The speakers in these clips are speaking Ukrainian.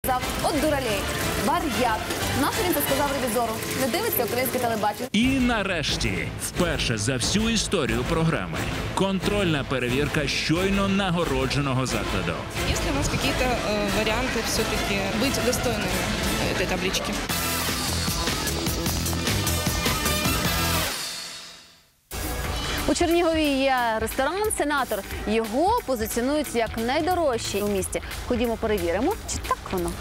Сказав, от дуралей, вар'ят. Нащо він це сказав ревізору? Не дивиться українське телебачення. І нарешті, вперше за всю історію програми, контрольна перевірка щойно нагородженого закладу. Есть ли у вас какие-то варианты все-таки быть достойными этой таблички? У Чернігові є ресторан «Сенатор». Його позиціонують як найдорожчий у місті. Ходімо перевіримо, чи так воно.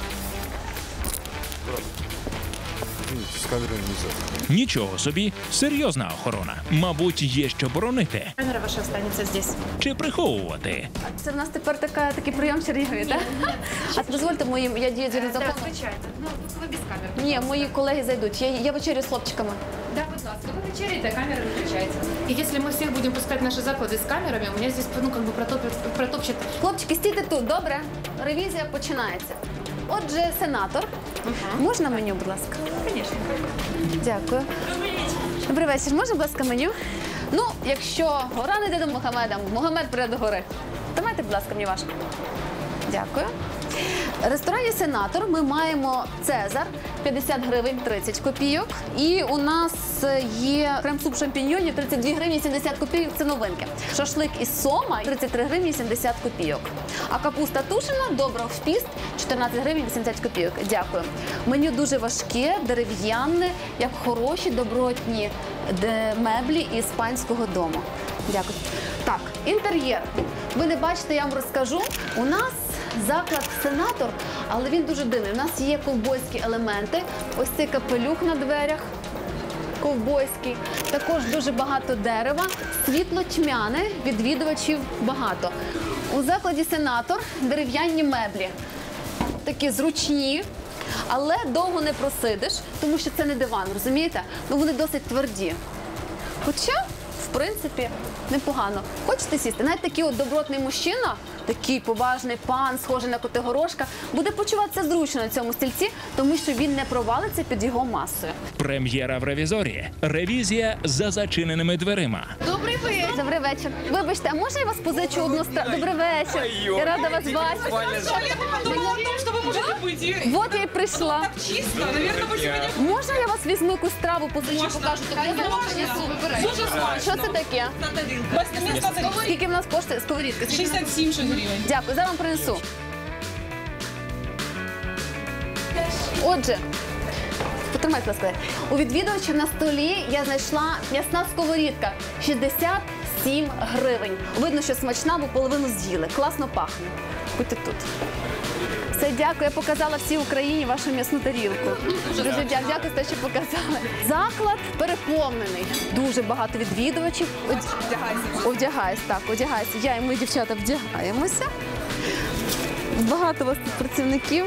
С камерой нельзя. Нічого собі, серйозна охорона. Мабуть, є що боронити. Камера ваша останется здесь. Чи приховувати? А це в нас тепер такий прийом в Чернігові, так? А дозвольте моїм, я дію за Да, законом. звичайно. Ну, ви без камер. Ні, мої колеги зайдуть. Я вечерю з хлопчиками. Да, будь ласка, вы вечеряете, камера выключается. И если мы всех будем пускать наши заклады с камерами, у меня здесь, ну, как бы протопчет. Хлопчики, стійте тут, добре? Ревізія починається. Отже, «Сенатор». Можна меню, будь ласка? Конечно. Дякую. Добрий вечір. Можна, будь ласка, меню? Ну, якщо гора не йде до Мохамеда, Мохамед прийде до гори. Давайте, будь ласка, мені важко. Дякую. В ресторані «Сенатор» ми маємо «Цезар» 50 гривень 30 копійок. І у нас є крем-суп шампіньйонів 32 гривні 70 копійок, це новинки. Шашлик із сома 33 гривні 70 копійок. А капуста тушена добра в піст 14 гривень 80 копійок. Дякую. Меню дуже важке, дерев'яне, як хороші добротні меблі із панського дому. Дякую. Так, інтер'єр. Ви не бачите, я вам розкажу. У нас заклад «Сенатор», але він дуже дивний. У нас є ковбойські елементи. Ось цей капелюх на дверях. Ковбойський. Також дуже багато дерева. Світло тьмяне, відвідувачів багато. У закладі «Сенатор» дерев'яні меблі. Такі зручні, але довго не просидиш, тому що це не диван, розумієте? Ну вони досить тверді. Хоча, в принципі, непогано. Хочете сісти? Навіть такий от добротний мужчина, такий поважний пан, схожий на Котигорошка, буде почуватися зручно на цьому стільці, тому що він не провалиться під його масою. Прем'єра в «Ревізорі». Ревізія за зачиненими дверима. Добрий вечір. Добрий вечір. Вибачте, а можна я вас позичу одну страву? Добрий вечір. Я рада вас бачити. Я подумала о том, что вы можете быть. От я й прийшла. Чисто, наверное, вы сегодня... Можна я вас візьму якусь страву позичу, покажу? Що це таке? Скільки в нас коштує сковорідка? 67 гривень. Дякую, зараз вам принесу. Отже, потримайте, будь ласка. У відвідувачів на столі я знайшла м'ясна сковорідка. 67 гривень. Видно, що смачна, бо половину з'їли. Класно пахне. Будьте тут. Все, дякую. Я показала всій Україні вашу м'ясну тарілку. Дуже дякую за те, що показали. Заклад переповнений. Дуже багато відвідувачів. Одягайся, так, одягайся. Я і мої дівчата вдягаємося. Багато у вас тут працівників.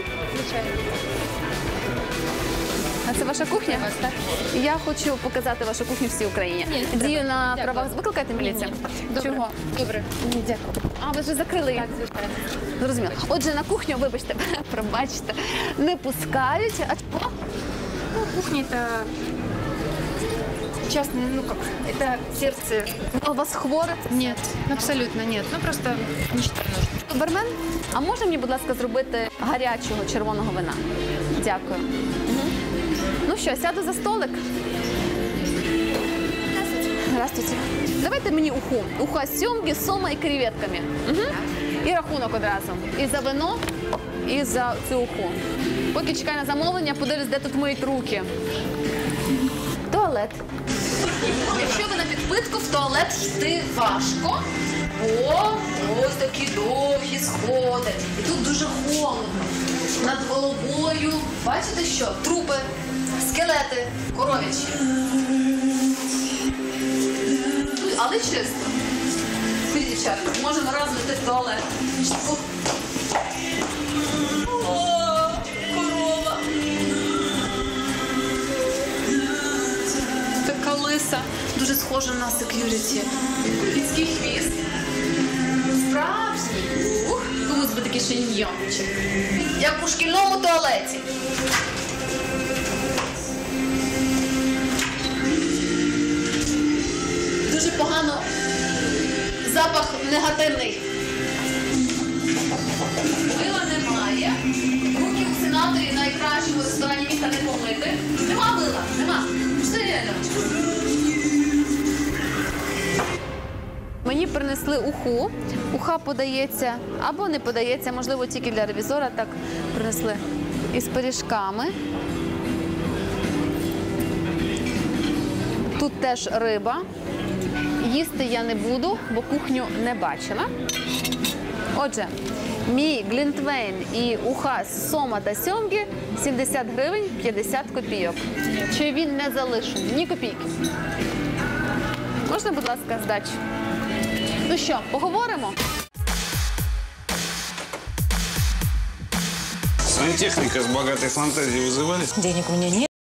А це ваша кухня? Так. Я хочу показати вашу кухню всій Україні. Дію на правах. Викликайте міліцію. Чого? Добре. Ні, дякую. А, ви вже закрили її? Так, звичайно. Зрозуміло. Отже, на кухню, вибачте, пробачте, не пускають. А чого? Ну, кухня это частное, ну как, это сердце. А у вас хворе? Нет, абсолютно нет. Ну просто не считаю нужным. Бармен, а може мені, будь ласка, зробити гарячого червоного вина? Дякую. Ну що, сяду за столик? Здравствуйте. Давайте мені уху. Уха з сьомги, сома і креветками. І рахунок одразу. І за вино, і за цю уху. Поки чекаю на замовлення, подивлюсь, де тут миють руки. Туалет. Якщо ви на підпитку, в туалет йти важко, бо ось такі довгі сходи. І тут дуже холодно. Над головою, бачите що? Трупи, скелети, коров'ячі. Але чисто. Ходіть, дівчатка, можемо разом йти в туалет. О, корова. Така лиса, дуже схожа на сек'юріті. Людський хвіст. Справжній. Комусь би такий шиньйончик. Як у шкільному туалеті. Дуже погано. Запах негативний. Мила немає. Руки театрі найкращому ресторані міста не помити. Нема мила, нема. Все реально. Мені принесли уху. Уха подається або не подається, можливо, тільки для ревізора так принесли. Із пиріжками. Тут теж риба. Їсти я не буду, бо кухню не бачила. Отже, мій глінтвейн і уха з сома та сьомги 70 гривень 50 копійок. Чайові не залишу, ні копійки. Можна, будь ласка, здачу? Ну що, поговоримо? Сантехника с богатой фантазией вызывали? Денег у меня нет.